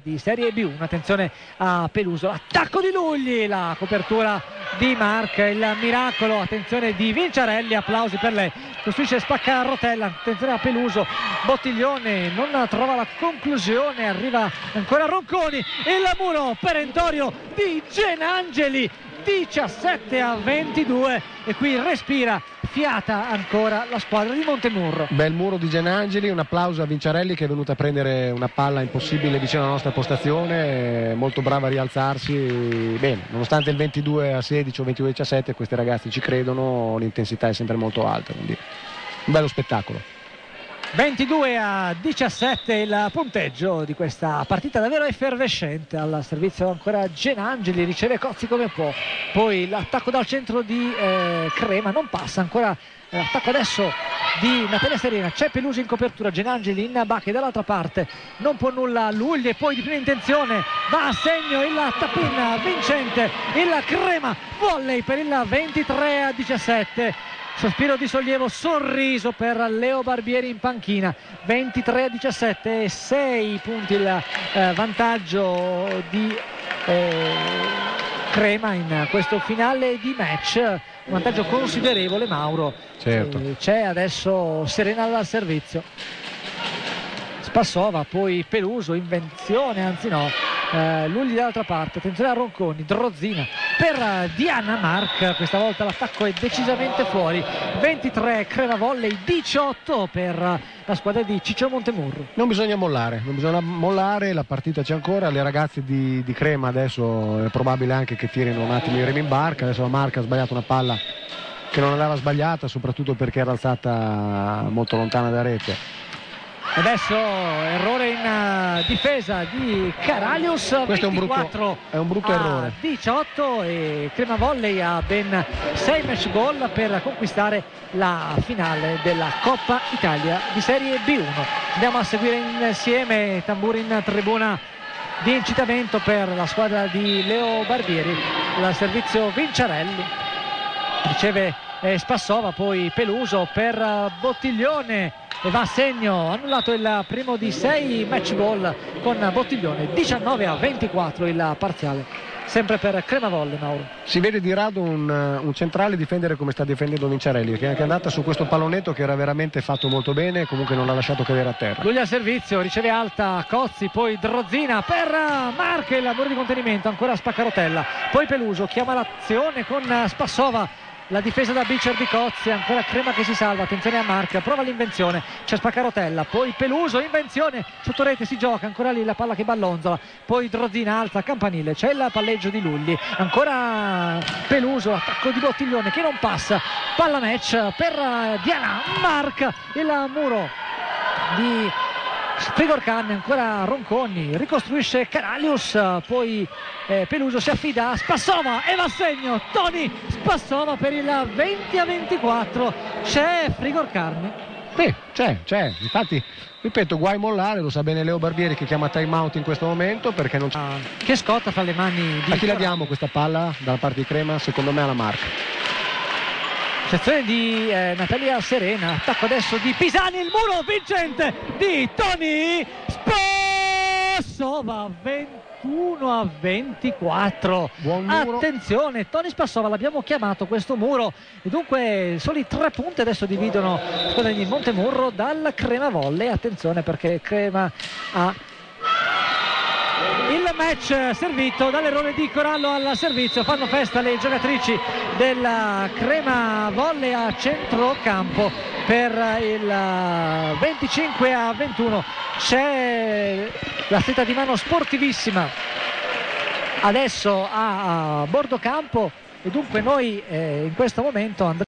di Serie B1. Attenzione a Peluso, l'attacco di Lugli, la copertura di Mark, il miracolo, attenzione di Vinciarelli, applausi per lei, costruisce spaccarrotella, attenzione a Peluso, Bottiglione non trova la conclusione, arriva ancora Ronconi, il muro perentorio di Genangeli, 17-22, e qui respira fiata ancora la squadra di Montemurro. Bel muro di Genangeli, un applauso a Vinciarelli che è venuta a prendere una palla impossibile vicino alla nostra postazione, molto brava a rialzarsi. Bene, nonostante il 22-16 o 22-17 questi ragazzi ci credono, l'intensità è sempre molto alta, quindi un bello spettacolo. 22-17 il punteggio di questa partita davvero effervescente. Al servizio ancora Genangeli, riceve Cozzi come può, poi l'attacco dal centro di Crema non passa, ancora l'attacco adesso di Natalia Serena, c'è Peluso in copertura, Genangeli in bacche dall'altra parte, non può nulla Lugli, e poi di prima intenzione va a segno il tap-in vincente, il Crema volley per il 23-17. Sospiro di sollievo, sorriso per Leo Barbieri in panchina. 23-17, 6 punti il vantaggio di Crema in questo finale di match, un vantaggio considerevole, Mauro. Certo. C'è adesso Serena al servizio, Spassova, poi Peluso, invenzione, anzi no, Lugli dall'altra parte, attenzione a Ronconi, Drozzina per Diana Mark, questa volta l'attacco è decisamente fuori. 23 Crema volley, 18 per la squadra di Ciccio Montemurro. Non bisogna mollare, la partita c'è ancora, le ragazze di Crema adesso è probabile anche che tirino un attimo i remi in barca. Adesso la Mark ha sbagliato una palla che non andava sbagliata, soprattutto perché era alzata molto lontana da rete. Adesso errore in difesa di Caralius. Questo è un brutto errore. 18 e Crema volley ha ben 6 match ball per conquistare la finale della Coppa Italia di Serie B1. Andiamo a seguire insieme tamburi in tribuna di incitamento per la squadra di Leo Barbieri. Il servizio Vinciarelli, riceve Spassova, poi Peluso per Bottiglione e va a segno, annullato il primo di 6 match ball con Bottiglione. 19-24 il parziale, sempre per Crema volley, Mauro. Si vede di rado un centrale difendere come sta difendendo Vinciarelli, che è andata su questo pallonetto che era veramente fatto molto bene e comunque non l'ha lasciato cadere a terra. Lui al servizio, riceve alta Cozzi, poi Drozzina per Marche, il lavoro di contenimento, ancora Spaccarotella, poi Peluso chiama l'azione con Spassova, la difesa da Bicer di Cozzi, ancora Crema che si salva, attenzione a Marca, prova l'invenzione, c'è Spaccarotella, poi Peluso, invenzione, sotto rete si gioca, ancora lì la palla che ballonzola, poi Drozzina alza campanile, c'è il palleggio di Lugli, ancora Peluso, attacco di Bottiglione che non passa, palla match per Diana Marca, il muro di Frigorcan, ancora Ronconi, ricostruisce Caralius, poi Peluso si affida a Spassova e va a segno Toni Spassova per il 20-24. C'è Frigorcan. Beh, c'è, infatti ripeto, guai mollare, lo sa bene Leo Barbieri che chiama time out in questo momento perché non c'è. Che scotta fra le mani di a chi la diamo questa palla dalla parte di Crema? Secondo me alla Marca. Sezione di Natalia Serena, attacco adesso di Pisani, il muro vincente di Toni Spassova, 21-24. Buon muro. Attenzione, Toni Spassova, l'abbiamo chiamato questo muro, e dunque soli 3 punti adesso dividono la squadra di Montemurro dal Crema volley. Attenzione perché Crema ha il match servito dall'errore di Corallo al servizio. Fanno festa le giocatrici della Crema volley a centrocampo per il 25-21. C'è la stretta di mano sportivissima adesso a bordo campo, e dunque noi in questo momento andremo